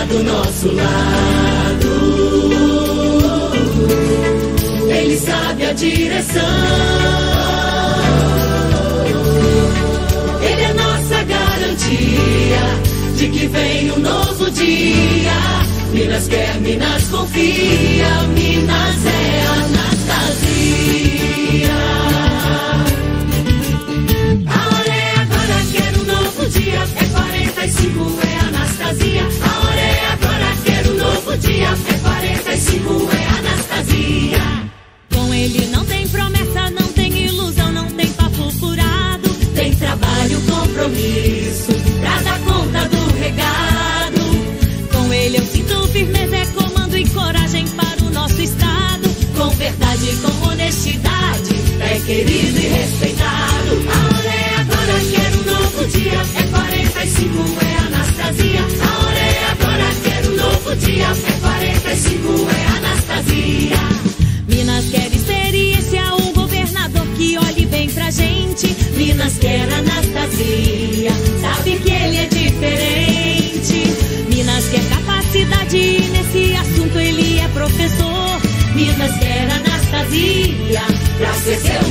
do nosso lado. Ele sabe a direção. Ele é nossa garantia de que vem um novo dia. Minas quer, Minas confia, Minas é Anastasia. A hora é agora, quero um novo dia. É 45, é Anastasia. A hora é agora, quero um novo dia. É 45, é Anastasia. Com ele não tem promessa, não tem ilusão, não tem papo furado. Tem trabalho, compromisso pra dar conta do recado. Com ele eu sinto firmeza, é comando e coragem para o nosso estado. Com verdade, com honestidade, é querido e respeitado. A hora é agora, quero um novo dia. É 45, é Anastasia. A hora é agora, quero um novo dia. É 45, é Anastasia. Minas quer experiência, um governador que olhe bem pra gente. Minas quer Anastasia, sabe que ele é diferente. Minas quer capacidade e nesse assunto ele é professor. Minas quer Anastasia, pra ser seu